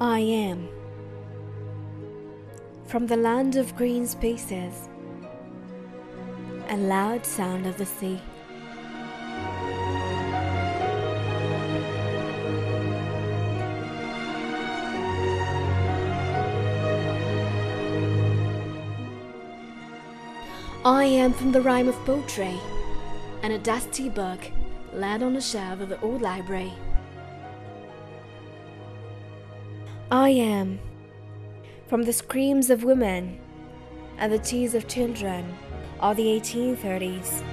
I am from the land of green spaces and loud sound of the sea. I am from the rhyme of poetry and a dusty book laid on the shelf of the old library. I am from the screams of women and the tears of children of the 1830s.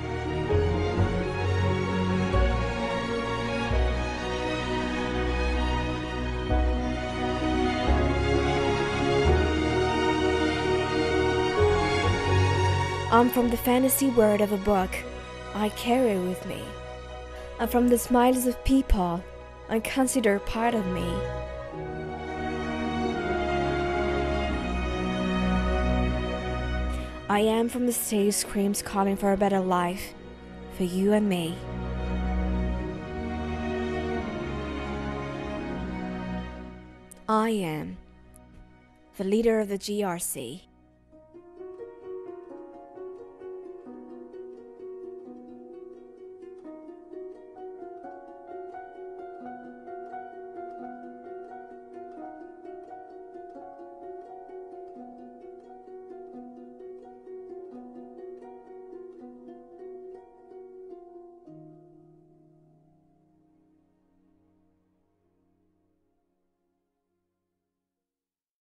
I'm from the fantasy word of a book I carry with me. I'm from the smiles of people I consider part of me. I am from the stage screams calling for a better life for you and me. I am the leader of the GRC.